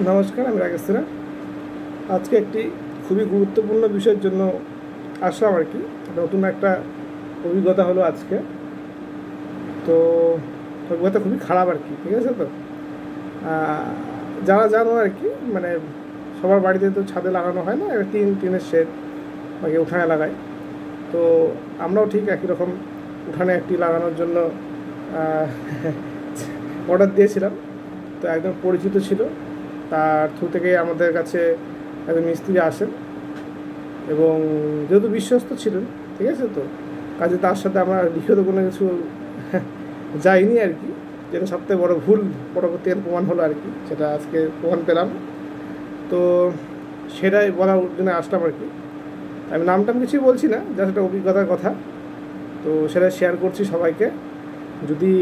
নমস্কার, আমি রাকেশ সিনহা। আজকে একটি খুবই গুরুত্বপূর্ণ বিষয়ের জন্য আসলাম আর কি। নতুন একটা অভিজ্ঞতা হলো আজকে। তো অভিজ্ঞতা খুবই খারাপ আর কি, ঠিক আছে। তো যারা জানো আর কি, মানে সবার বাড়িতে তো ছাদে লাগানো হয় না, টিনের শেড বাকি উঠানে লাগায়। তো আমরাও ঠিক একই রকম উঠানে একটি লাগানোর জন্য অর্ডার দিয়েছিলাম। তো একদম পরিচিত ছিল, তার থ্রু থেকেই আমাদের কাছে একজন মিস্ত্রি আসেন এবং যেহেতু বিশ্বস্ত ছিলেন, ঠিক আছে। তো কাজে তার সাথে আমরা লিখিত কোনো কিছু যাইনি আর কি, যেটা সবথেকে বড় ভুল পরবর্তীকালে প্রমাণ হলো আর কি, সেটা আজকে প্রমাণ পেলাম। তো সেটাই বলার জন্য আসলাম আর কি। আমি নামটাম কিছুই বলছি না, জাস্ট একটা অভিজ্ঞতার কথা। তো সেটা শেয়ার করছি সবাইকে, যদি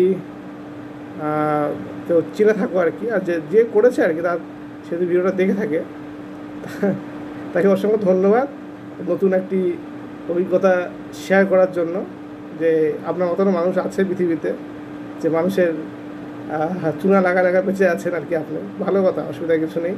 কেউ চিনে থাকো আর কি, আর যে করেছে আর কি তার সে যদি ভিডিওটা দেখে থাকে তাকে অসংখ্য ধন্যবাদ নতুন একটি অভিজ্ঞতা শেয়ার করার জন্য। যে আপনার মতন মানুষ আছে পৃথিবীতে, যে মানুষের চুনা লাগা বেঁচে আছেন আর কি। আপনি ভালো কথা, অসুবিধা কিছু নেই।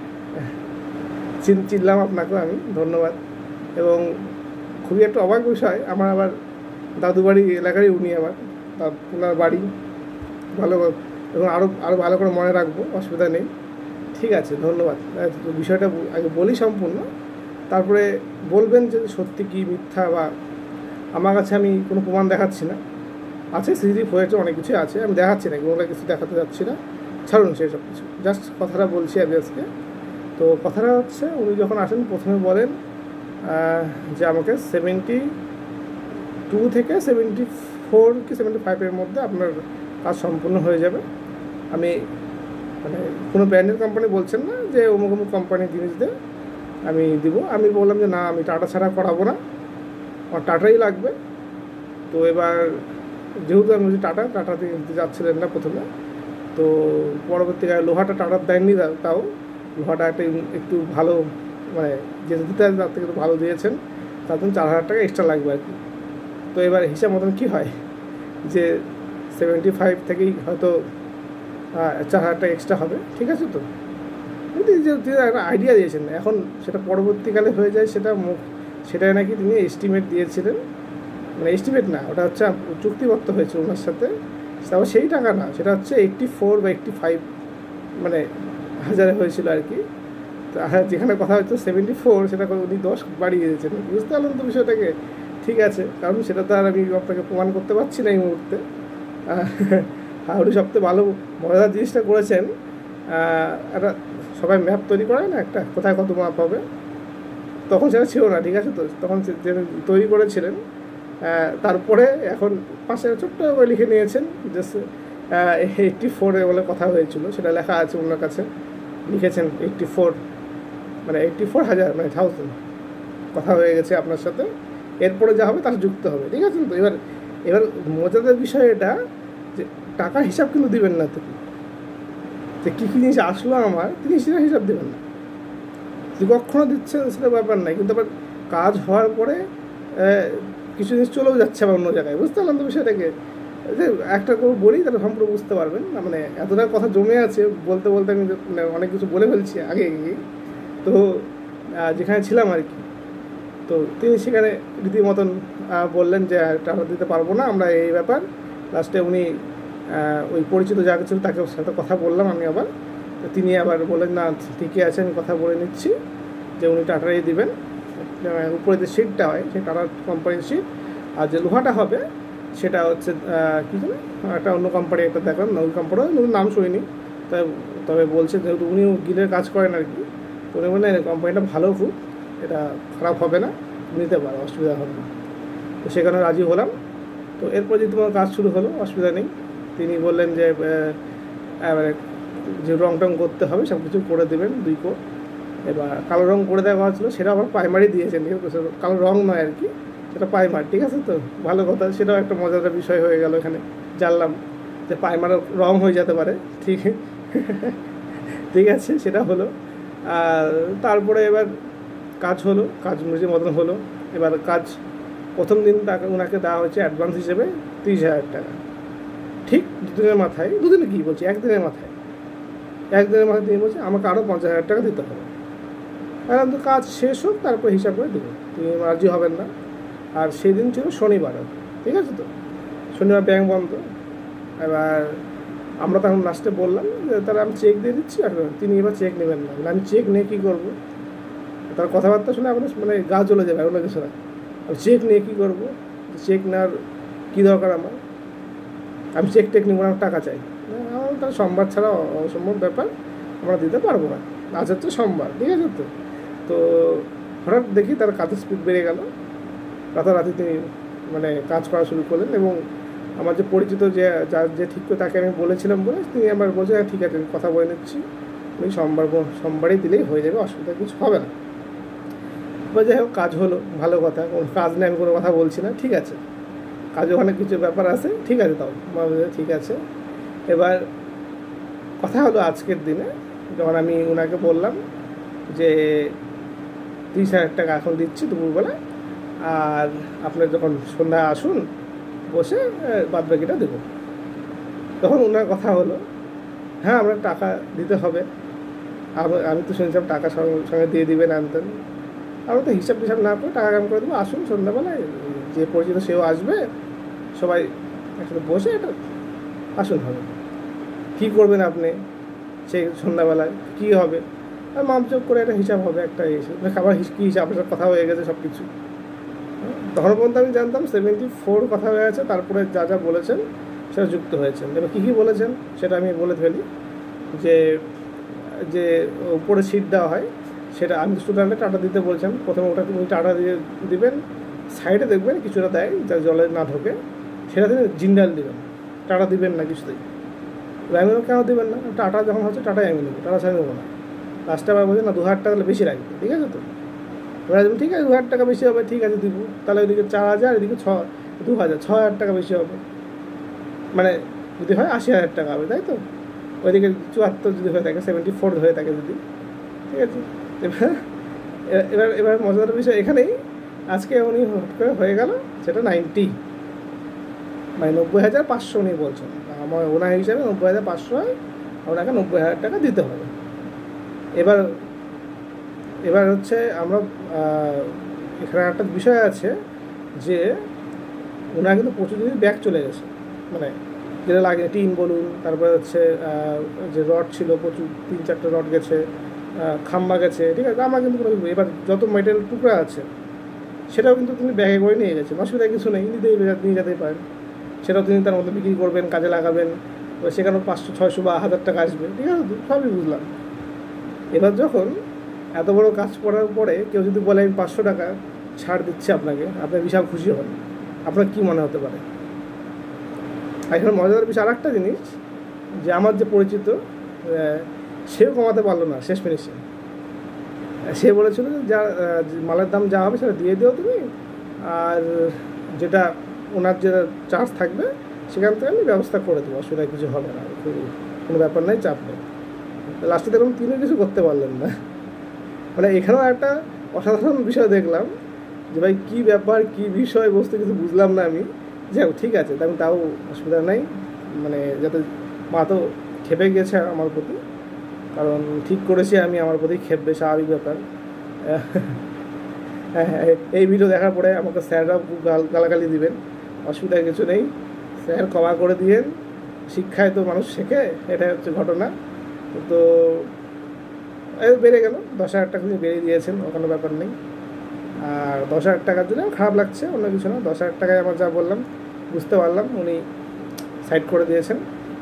চিনলাম আপনাকেও আমি, ধন্যবাদ। এবং খুবই একটা অবাক বিষয়, আমার আবার দাদু বাড়ি এলাকারই উনি, আবার ওনার বাড়ি ভালো, এবং আরও ভালো করে মনে রাখবো, অসুবিধা নেই। ঠিক আছে, ধন্যবাদ। বিষয়টা আগে বলি সম্পূর্ণ, তারপরে বলবেন যে সত্যি কি মিথ্যা। বা আমার কাছে আমি কোনো প্রমাণ দেখাচ্ছি না, আছে সিসিটিভি ফুটেজে অনেক কিছু আছে, আমি দেখাচ্ছি না, কোনো কিছু দেখাতে যাচ্ছি না, ছাড়ুন সেই সব কিছু। জাস্ট কথাটা বলছি আমি আজকে। তো কথাটা হচ্ছে, উনি যখন আসেন প্রথমে বলেন যে আমাকে 72 থেকে 74 কি 75-এর মধ্যে আপনার কাজ সম্পূর্ণ হয়ে যাবে। আমি মানে কোনো ব্র্যান্ডের কোম্পানি বলছেন না যে অমুক অমুক কোম্পানির জিনিস দিয়ে আমি দিব। আমি বললাম যে না, আমি টাটা ছাড়া করাবো না, আমার টাটাই লাগবে। তো এবার যেহেতু আমি বলছি টাটাতে নিতে যাচ্ছিলেন না প্রথমে, তো পরবর্তীকালে লোহাটা টাটার দেননি, তাও লোহাটা একটু ভালো, মানে যে দিতে আছে তার থেকে একটু ভালো দিয়েছেন, তার জন্য 4,000 টাকা এক্সট্রা লাগবে আর কি। তো এবার হিসাব মতন কী হয় যে 75 থেকেই হয়তো 4,000 টাকা এক্সট্রা হবে, ঠিক আছে। তো যে একটা আইডিয়া দিয়েছেন, এখন সেটা পরবর্তীকালে হয়ে যায়, সেটাই নাকি তিনি এস্টিমেট দিয়েছিলেন, মানে এস্টিমেট না, ওটা হচ্ছে চুক্তিবদ্ধ হয়েছে ওনার সাথে। তারপর সেই টাকা না, সেটা হচ্ছে 84 বা 85 মানে হাজারে হয়েছিল আর কি। তো যেখানে কথা হচ্ছে 74, সেটা উনি 10 বাড়িয়ে দিয়েছেন। বুঝতে পারলাম তো বিষয়টাকে, ঠিক আছে। কারণ সেটা তো আর আমি আপনাকে প্রমাণ করতে পারছি না এই মুহূর্তে। উনি সবথেকে ভালো মজাদার জিনিসটা করেছেন, একটা সবাই ম্যাপ তৈরি করে না, একটা কোথায় কত মাপ হবে, তখন সেটা ছিল না, ঠিক আছে। তো তখন যে তৈরি করেছিলেন, তারপরে এখন পাশে ছোট্ট করে লিখে নিয়েছেন যে 84 বলে কথা হয়েছিল, সেটা লেখা আছে ওনার কাছে, লিখেছেন 84, মানে 84,000 মানে 1000 কথা হয়ে গেছে আপনার সাথে। এরপরে যা হবে তার যুক্ত হবে, ঠিক আছে। তো এবার মজাদার বিষয় এটা যে টাকার হিসাব কিন্তু দিবেন না তিনি, যে কী কী জিনিস আসলো আমার, তিনি সেটা হিসাব দেবেন না। যে কখনও দিচ্ছেন সেটা ব্যাপার নাই, কিন্তু আবার কাজ হওয়ার পরে কিছু জিনিস চলেও যাচ্ছে আবার অন্য জায়গায়। বুঝতে পারলাম তো বিষয়টাকে, যে একটা করে বলি তাহলে সম্পূর্ণ বুঝতে পারবেন না। মানে এতটা কথা জমে আছে, বলতে বলতে আমি মানে অনেক কিছু বলে ফেলছি আগে গিয়ে। তো যেখানে ছিলাম আর কি, তো তিনি সেখানে রীতিমতন বললেন যে টাকা দিতে পারবো না আমরা, এই ব্যাপার। লাস্টে উনি ওই পরিচিত যা কিছু তাকে সাথে কথা বললাম আমি আবার। তো তিনি আবার বললেন না ঠিকই আছে, আমি কথা বলে নিচ্ছি যে উনি টাটাই দিবেন। উপরে যে সিটটা হয় সেই টাটার কোম্পানির সিট, আর যে লোহাটা হবে সেটা হচ্ছে কী জানে একটা অন্য কোম্পানি একটা দেখলাম, ওই কোম্পানির নাম শুনিনি। তবে বলছে যেহেতু উনিও গিলের কাজ করেন আর কি, তো উনি বললেন কোম্পানিটা ভালো, খুব এটা খারাপ হবে না, নিতে পারো, অসুবিধা হবে না। তো সেখানে রাজি হলাম। তো এরপর যদি তোমার কাজ শুরু হলো, অসুবিধা নেই। তিনি বললেন যে এবারে যে রং টং করতে হবে সব কিছু করে দেবেন 2 কোট। এবার কালো রং করে দেওয়া হয়েছিলো, সেটা আবার প্রাইমারি দিয়েছেন, ঠিক আছে, কালো রং নয় আর কি, সেটা প্রাইমার, ঠিক আছে। তো ভালো কথা, সেটাও একটা মজাদার বিষয় হয়ে গেল। এখানে জানলাম যে প্রাইমারও রং হয়ে যেতে পারে, ঠিক আছে, সেটা হলো। আর তারপরে এবার কাজ হলো, কাজ নিজের মতন হলো। এবার কাজ প্রথম দিন ওনাকে দেওয়া হয়েছে অ্যাডভান্স হিসেবে 30,000 টাকা, ঠিক 2 দিনের মাথায়, 2 দিনে কী বলছি, 1 দিনের মাথায় একদিনের মাথায় তিনি বলছে আমাকে আরও 50,000 টাকা দিতে হবে। এখন তো কাজ শেষ হোক তারপর হিসাব করে দেবো, তিনি রাজি হবেন না। আর সেদিন ছিল শনিবার, ঠিক আছে তো, শনিবার ব্যাংক বন্ধ। এবার আমরা তখন লাস্টে বললাম যে তাহলে আমি চেক দিয়ে দিচ্ছি, আর তিনি এবার চেক নেবেন না। আমি চেক নিয়ে কী করবো, তার কথাবার্তা শুনে আপনার মানে গা জ্বলে যাবে, অন্য কিছু না। আমি চেক নিয়ে কী করবো, চেক নেওয়ার কী দরকার আমার, আমি চেক টেক নেবো না, টাকা চাই। আমার তার সোমবার ছাড়া অসম্ভব ব্যাপার, আমরা দিতে পারবো না, আজ হচ্ছে সোমবার, ঠিক আছে তো। তো হঠাৎ দেখি তার কাজের স্পিড বেড়ে গেল, রাতারাতি তিনি মানে কাজ করা শুরু করলেন। এবং আমার যে পরিচিত যে ঠিক করে তাকে আমি বলেছিলাম বলে তিনি আমার বলছে ঠিক আছে আমি কথা বলে নিচ্ছি, আমি সোমবারই দিলেই হয়ে যাবে, অসুবিধা কিছু হবে না। বা যাই হোক কাজ হলো, ভালো কথা, কোনো কাজ নেই আমি কোনো কথা বলছি না, ঠিক আছে, কাজ ওখানে কিছু ব্যাপার আছে, ঠিক আছে, তাও ঠিক আছে। এবার কথা হলো আজকের দিনে, যখন আমি ওনাকে বললাম যে 30,000 টাকা এখন দিচ্ছি দুপুরবেলা, আর আপনার যখন সন্ধ্যায় আসুন বসে বাদ বাকিটা দেবো, তখন ওনার কথা হলো হ্যাঁ আমরা টাকা দিতে হবে। আমি তো শুনছিলাম টাকা সঙ্গে দিয়ে দিবেন, আনতেন। আমরা তো হিসাব টিসাব না করে টাকা কাম করে দেবো, আসুন সন্ধ্যাবেলায়, যে পরিচিত সেও আসবে, সবাই একসাথে বসে এটা আসুন হবে। কী করবেন আপনি সেই সন্ধ্যাবেলায়, কী হবে, আর মাপজোক করে একটা হিসাব হবে, একটা এসে খাবার কী হিসাব, আপনার কথা হয়ে গেছে সব কিছু। তখন পর্যন্ত আমি জানতাম 74 কথা হয়ে গেছে, তারপরে যা যা বলেছেন সেটা যুক্ত হয়েছেন। এবার কী কী বলেছেন সেটা আমি বলে ফেলি। যে যে উপরে সিট দেওয়া হয় সেটা আমি স্টুডেন্টে টাটা দিতে বলছেন, প্রথমে ওটা তুমি টাটা দিয়ে দিবেন, সাইডে দেখবেন কিছুটা দেয় যা জলে না ঢোকে, সেটা তিনি জিন্দাল দেবেন, টাটা দিবেন না কিছুতেই। আমি কেন দেবেন না, টাটা যখন হচ্ছে টাটাই আমি নেবো, টাটা ছাড়া নেবো না। লাস্টে আবার বলছি না 2,000 টাকা বেশি রাখবে, ঠিক আছে তো। এবার ঠিক আছে 2,000 টাকা বেশি হবে, ঠিক আছে দিব, তাহলে ওইদিকে 4,000, এদিকে 2,000, 6,000 টাকা বেশি হবে, মানে যদি হয় 80,000 টাকা হবে, তাই তো। ওইদিকে 74 যদি হয়ে থাকে, 74 হয়ে থাকে যদি, ঠিক আছে। এবার এবার এবার মজাদার বিষয় এখানেই, আজকে উনি হট করে হয়ে গেল সেটা 90, মানে 90,500 উনি বলছেন। আমার ওনার হিসাবে 90,500 হয়, ওনাকে 90,000 টাকা দিতে হবে। এবার হচ্ছে আমরা এখানে একটা বিষয় আছে যে ওনার কিন্তু প্রচুর দিন ব্যাগ চলে গেছে, মানে যেটা লাগে টিন বলুন, তারপরে হচ্ছে যে রড ছিল প্রচুর, 3-4টে রড গেছে, খাম্বা গেছে, ঠিক আছে। আমার কিন্তু কোনো, এবার যত মেটেরিয়াল টুকরা আছে সেটাও কিন্তু তিনি ব্যাগে করে নিয়ে গেছেন, অসুবিধা কিছু নেই, নিয়ে যেতেই পারেন। সেটাও তিনি তার মধ্যে বিক্রি করবেন, কাজে লাগাবেন, সেখানেও 500, 600 বা 1,000 টাকা আসবে, ঠিক আছে, সবই বুঝলাম। এবার যখন এত বড় কাজ করার পরে কেউ যদি বলে আমি 500 টাকা ছাড় দিচ্ছি আপনাকে, আপনি বিশাল খুশি হন, আপনার কী মনে হতে পারে? আর এখানে মজাদার বিষয় আর একটা জিনিস, যে আমার যে পরিচিত সেও কমাতে পারলো না শেষ ফিনিশে। সে বলেছিল যে যা মালের দাম যা হবে সেটা দিয়ে দিও তুমি, আর যেটা ওনার যে চার্জ থাকবে সেখান থেকে আমি ব্যবস্থা করে দেবো, অসুবিধা কিছু হবে না, কোনো ব্যাপার নেই, চাপ নেই। লাস্টে দেখুন তিনি কিছু করতে পারলেন না। মানে এখানেও একটা অসাধারণ বিষয় দেখলাম যে ভাই কী ব্যাপার, কী বিষয় বস্তু কিছু বুঝলাম না আমি। যাই হোক ঠিক আছে, আমি তাও অসুবিধা নেই, মানে যাতে মা তো খেপে গেছে আমার প্রতি, কারণ ঠিক করেছি আমি, আমার প্রতি খেপবে, স্বাভাবিক ব্যাপার। এই ভিডিও দেখার পরে আমাকে স্যাররাও খুব গালাগালি দিবেন, অসুবিধা কিছু নেই, স্যার ক্ষমা করে দিয়েন, শিক্ষায় তো মানুষ শেখে, এটাই হচ্ছে ঘটনা। তো বেড়ে গেল 10,000 টাকা তিনি বেড়ে দিয়েছেন, কোনো ব্যাপার নেই। আর 10,000 টাকার জন্য খারাপ লাগছে, অন্য কিছু না। 10,000 টাকায় আমার যা বললাম বুঝতে পারলাম, উনি সাইড করে দিয়েছেন,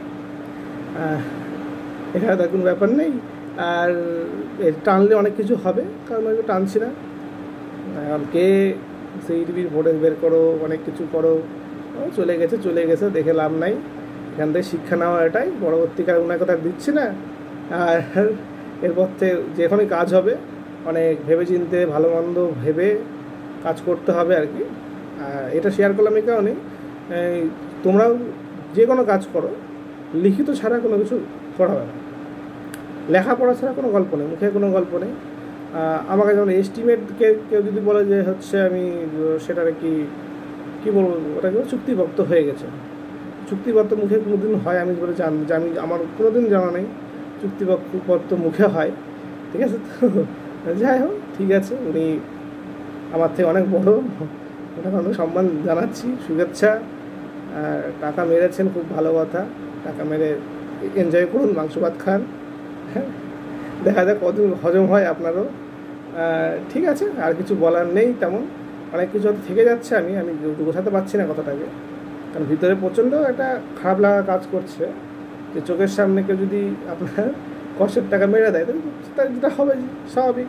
এখানে তার কোনো ব্যাপার নেই। আর টানলে অনেক কিছু হবে, কারণ আমি টানছি না। এখন কে সেই টিভির ভোটে বের করো, অনেক কিছু করো, চলে গেছে, দেখে লাভ নাই। এখান থেকে শিক্ষা নেওয়া এটাই, পরবর্তীকালে ওনার কথা দিচ্ছি না। আর এরপর থেকে যেখানে কাজ হবে অনেক ভেবে চিনতে, ভালো মন্দ ভেবে কাজ করতে হবে আর কি। এটা শেয়ার করলাম এই কারণে, তোমরাও যে কোনো কাজ করো লিখিত ছাড়া কোনো কিছু করা হবে না, লেখাপড়া ছাড়া কোনো গল্প নেই, মুখে কোনো গল্প নেই। আমাকে যেমন এস্টিমেটকে কেউ যদি বলে যে হচ্ছে আমি সেটারে কী বলবো, ওটা কেউ চুক্তিবদ্ধ হয়ে গেছে, চুক্তিবদ্ধ মুখে কোনো দিন হয় আমি বলে আমি আমার কোনো দিন জানা নেই। চুক্তিপত্র মুখে হয়, ঠিক আছে। তো যাই হোক, ঠিক আছে, উনি আমার থেকে অনেক বড়, ওনাকে অনেক সম্মান জানাচ্ছি, শুভেচ্ছা। টাকা মেরেছেন, খুব ভালো কথা, টাকা মেরে এনজয় করুন, মাংস ভাত খান, হ্যাঁ, দেখা যাক কতদিন হজম হয় আপনারও। ঠিক আছে, আর কিছু বলার নেই তেমন, অনেক কিছু হয়তো থেকে যাচ্ছে, আমি গোছাতে পারছি না কথাটাকে, কারণ ভিতরে প্রচণ্ড একটা খারাপ লাগা কাজ করছে যে চোখের সামনে কেউ যদি আপনার কষ্টের টাকা মেরে দেয়, তাহলে যেটা হবে স্বাভাবিক,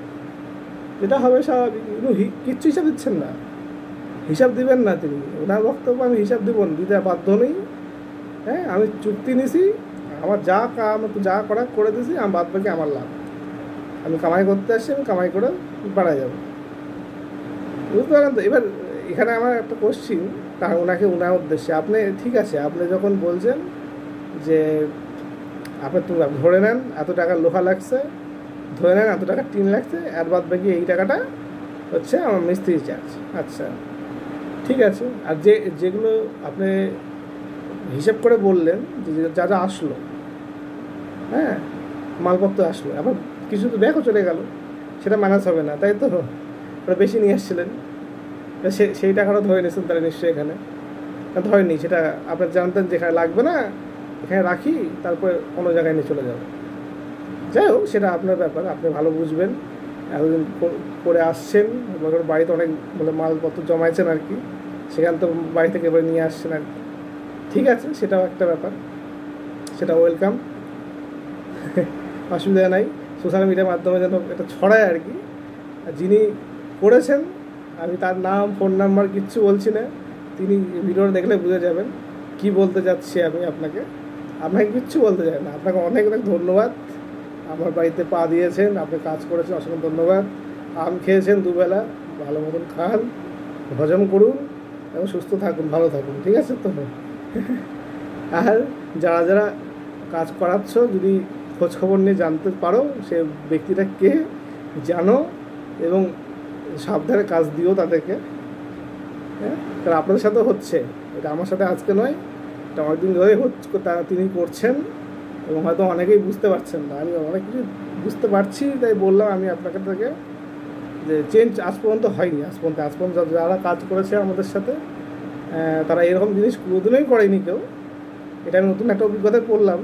কিচ্ছু হিসাব দিচ্ছেন না, হিসাব দিবেন না তিনি, ওনার বক্তব্য আমি হিসাব দেবো না, দিতে বাধ্য নেই। হ্যাঁ, আমি চুক্তি নিছি, আমার যা কাম যা করা করে দিয়েছি, আমি বাদ বাকি আমার লাভ, আমি কামাই করতে আসছি, আমি কামাই করে বাড়াই যাবো, বুঝতে পারেন তো। এবার এখানে আমার একটা কোশ্চিন, তার ওনার উদ্দেশ্যে, আপনি ঠিক আছে, আপনি যখন বলছেন যে আপনি ধরে নেন এত টাকা লোহা লাগছে, ধরে নেন এত টাকা টিন লাগছে, আর বাদ বাকি এই টাকাটা হচ্ছে আমার মিস্ত্রি চার্জ, আচ্ছা ঠিক আছে। আর যেগুলো আপনি হিসেব করে বললেন যে যা যা আসলো, হ্যাঁ, মালপত্র আসলো, আবার কিছু তো ব্যাগও চলে গেল, সেটা ম্যানেজ হবে না, তাই তো, ওরা বেশি নিয়ে আসছিলেন, সেই টাকাটা ধরে নিয়েছেন তারা নিশ্চয়ই, এখানে ধরেনি, সেটা আপনার জানতেন যেখানে লাগবে না এখানে রাখি, তারপরে কোনো জায়গায় নিয়ে চলে যাবে। যাই হোক, সেটা আপনার ব্যাপার, আপনি ভালো বুঝবেন, এতদিন করে আসছেন, বাড়িতে অনেক মালপত্র জমাইছেন আর কি, সেখান তো বাড়ি থেকে এবারে নিয়ে আসছেন আর কি, ঠিক আছে, সেটাও একটা ব্যাপার, সেটা ওয়েলকাম, অসুবিধা নাই, সোশ্যাল মিডিয়ার মাধ্যমে যেন এটা ছড়ায় আর কি। আর যিনি করেছেন, আমি তার নাম ফোন নাম্বার কিচ্ছু বলছি না, তিনি ভিডিওটা দেখলে বুঝে যাবেন কি বলতে যাচ্ছি আমি আপনাকে কিচ্ছু বলতে চাই না, আপনাকে অনেক অনেক ধন্যবাদ, আমার বাড়িতে পা দিয়েছেন, আপনি কাজ করেছেন, অসংখ্য ধন্যবাদ, আম খেয়েছেন দুবেলা, ভালো মতন খান, হজম করুন এবং সুস্থ থাকুন, ভালো থাকুন, ঠিক আছে তো। আর যারা যারা কাজ করাচ্ছ, যদি খোঁজখবর নিয়ে জানতে পারো সে ব্যক্তিটা কে জানো, এবং সাবধানে কাজ দিও তাদেরকে, হ্যাঁ, কারণ আপনাদের সাথে হচ্ছে এটা, আমার সাথে আজকে নয়, এটা অনেকদিন ধরে হচ্ছে, তিনি করছেন, এবং হয়তো অনেকেই বুঝতে পারছেন না, আমি অনেক কিছু বুঝতে পারছি, তাই বললাম আমি আপনাকে থেকে যে চেঞ্জ আজ পর্যন্ত হয়নি, আজ পর্যন্ত যারা কাজ করেছে আমাদের সাথে, তারা এরকম জিনিস কোনোদিনই করেনি কেউ। এটা আমি নতুন একটা অভিজ্ঞতায় পড়লাম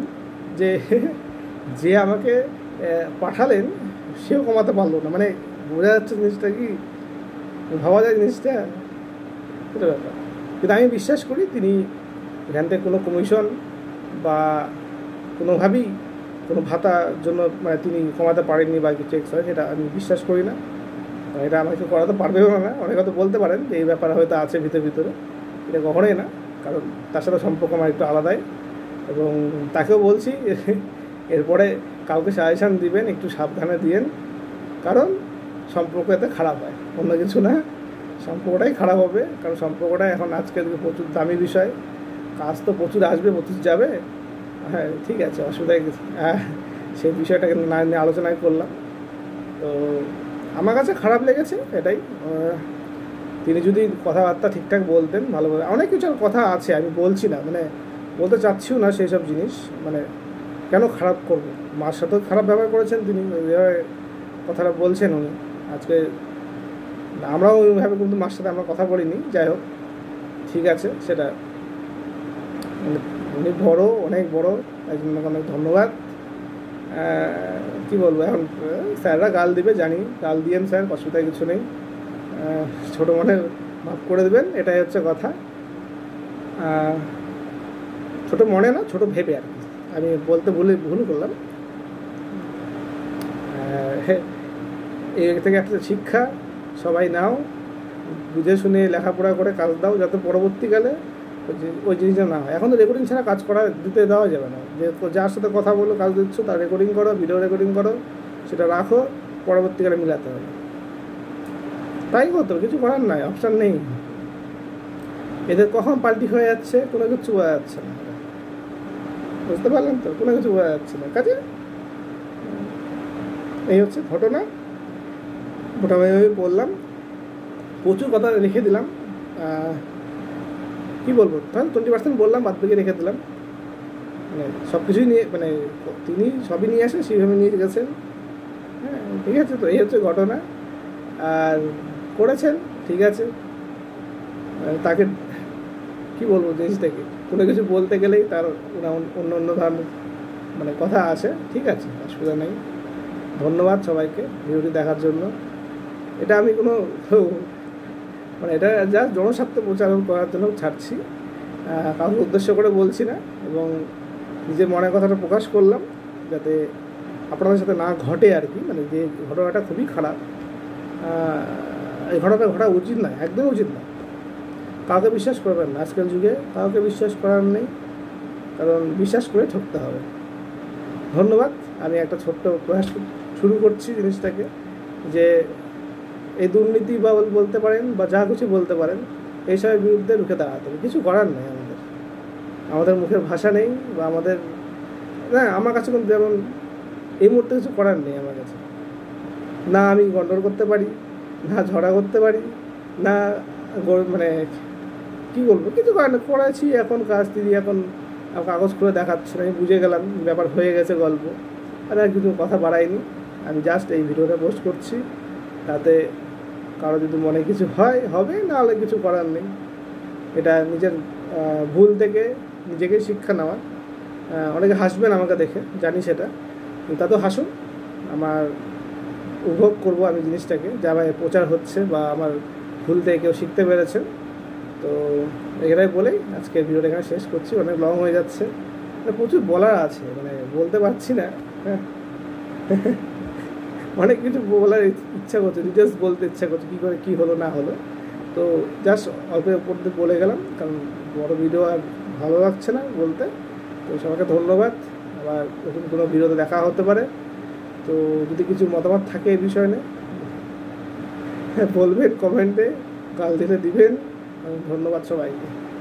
যে আমাকে পাঠালেন সেও কমাতে পারলো না, মানে বোঝা যাচ্ছে জিনিসটা কি, ভাবা যায় জিনিসটা, এটা ব্যাপার। কিন্তু আমি বিশ্বাস করি তিনি এখান থেকে কোনো কমিশন বা কোনোভাবেই কোনো ভাতার জন্য মানে তিনি কমাতে পারেননি বা কিছু এক্সট্রা, সেটা আমি বিশ্বাস করি না, এটা আমাকে করাতে পারবেও না। অনেকে হয়তো বলতে পারেন যে এই ব্যাপার হয়তো আছে ভিতরে, এটা কখনোই না, কারণ তার সাথে সম্পর্ক আমার একটু আলাদাই, এবং তাকেও বলছি এরপরে কাউকে সাজেশান দিবেন একটু সাবধানে দিয়েন, কারণ সম্পর্ক এতে খারাপ হয়, অন্য কিছু না, সম্পর্কটাই খারাপ হবে, কারণ সম্পর্কটা এখন আজকের প্রচুর দামি বিষয়, কাজ তো প্রচুর আসবে, প্রচুর যাবে, হ্যাঁ ঠিক আছে, অসুবিধায় কিছু, হ্যাঁ সেই বিষয়টাকে না নিয়ে আলোচনায় করলাম। তো আমার কাছে খারাপ লেগেছে এটাই, তিনি যদি কথাবার্তা ঠিকঠাক বলতেন ভালোভাবে, অনেক কিছু কথা আছে আমি বলছি না, মানে বলতে চাচ্ছিও না সেই সব জিনিস, মানে কেন খারাপ করবো, মার সাথেও খারাপ ব্যবহার করেছেন তিনি, ওইভাবে কথাটা বলছেন উনি, আজকে আমরাও ওইভাবে কিন্তু মার সাথে আমরা কথা বলিনি, যাই হোক ঠিক আছে, সেটা উনি বড়, অনেক বড়, তাই জন্য অনেক ধন্যবাদ। কী বলবো এখন, স্যাররা গাল দিবে জানি, গাল দিয়েন স্যার, অসুবিধা কিছু নেই, ছোটো মনে মাফ করে দেবেন, এটাই হচ্ছে কথা, ছোটো মনে না, ছোটো ভেবে আর কি, আমি বলতে ভুল করলাম। এর থেকে একটা শিক্ষা সবাই নাও, বুঝে শুনে লেখাপড়া করে কাজ দাও, যাতে পরবর্তীকালে ওই জিনিসটা না হয়। এখন তো রেকর্ডিং ছাড়া কাজ দিতে দেওয়া যাবে না, যে যার সাথে কথা বলো কাজ দিচ্ছ তার রেকর্ডিং করো, ভিডিও রেকর্ডিং করো, সেটা রাখো, পরবর্তীকালে মিলাতে হবে, তাই করতে হবে, কিছু করার নাই, অপশান নেই। এদের কখন পাল্টি হয়ে যাচ্ছে কোনো কিছু বোঝা যাচ্ছে না, বুঝতে পারলেন তো, কোনো কিছু বোঝা যাচ্ছে না, কাজে এই হচ্ছে ঘটনা, মোটামুটি বললাম, প্রচুর কথা রেখে দিলাম, কী বলবো, তাহলে 20% বললাম, বাদ বাকি রেখে দিলাম, মানে সব কিছুই নিয়ে মানে তিনি সবই নিয়ে আসেন, সেইভাবে নিয়ে গেছেন। হ্যাঁ, ঠিক আছে, তো এই হচ্ছে ঘটনা। আর করেছেন, ঠিক আছে। তাকে কি বলবো, জিনিসটাকে কোনো কিছু বলতে গেলেই তার অন্য অন্য ধরনের মানে কথা আসে। ঠিক আছে, অসুবিধা নেই। ধন্যবাদ সবাইকে ভিডিওটি দেখার জন্য। এটা আমি কোনো মানে এটা জাস্ট জনস্বার্থে প্রচারণ করার জন্য ছাড়ছি, কাউকে উদ্দেশ্য করে বলছি না, এবং নিজের মনের কথাটা প্রকাশ করলাম যাতে আপনাদের সাথে না ঘটে আর কি। মানে যে ঘটনাটা খুবই খারাপ, এই ঘটনাটা ঘটা উচিত নয়, একদমই উচিত নয়। কাউকে বিশ্বাস করবেন না, আজকাল যুগে কাউকে বিশ্বাস করার নেই, কারণ বিশ্বাস করে ঠকতে হবে। ধন্যবাদ। আমি একটা ছোট্ট প্রয়াস শুরু করছি জিনিসটাকে, যে এই দুর্নীতি বা বলতে পারেন বা যা কিছু বলতে পারেন, এইসবের বিরুদ্ধে রুখে দাঁড়াতে হবে। কিছু করার নেই, আমাদের মুখের ভাষা নেই, বা আমাদের না, আমার কাছে কিন্তু যেমন এই মুহূর্তে কিছু করার নেই আমার কাছে। না আমি গন্ডগোল করতে পারি, না ঝগড়া করতে পারি, না মানে কী বলবো, কিছু করেছি। এখন কাজ দিদি এখন কাগজ করে দেখাচ্ছে না, আমি বুঝে গেলাম ব্যাপার হয়ে গেছে গল্প। আর কিছু কথা বাড়াইনি, আমি জাস্ট এই ভিডিওটা পোস্ট করছি, তাতে কারো যদি মনে কিছু হয় হবে, না হলে কিছু করার নেই। এটা নিজের ভুল থেকে নিজেকে শিক্ষা নেওয়া। অনেকে হাসবেন আমাকে দেখে, জানি সেটা, তা তো হাসুন। আমার উপভোগ করবো আমি জিনিসটাকে, যা আমার প্রচার হচ্ছে বা আমার ভুল থেকে কেউ শিখতে পেরেছেন। তো এটাই বলেই আজকে ভিডিওটা এখানে শেষ করছি। অনেক লং হয়ে যাচ্ছে, প্রচুর বলার আছে, মানে বলতে পারছি না। হ্যাঁ, অনেক কিছু বলার ইচ্ছা করছে, ডিটেলস বলতে ইচ্ছা করছে, কী করে কী হলো না হলো। তো জাস্ট অল্পের উপর দিয়ে বলে গেলাম, কারণ বড় ভিডিও আর ভালো লাগছে না বলতে। তো সবাইকে ধন্যবাদ। আবার নতুন কোনো ভিডিওতে দেখা হতে পারে। তো যদি কিছু মতামত থাকে এই বিষয় নিয়ে বলবেন কমেন্টে, গাল দিলে দিবেন। ধন্যবাদ সবাইকে।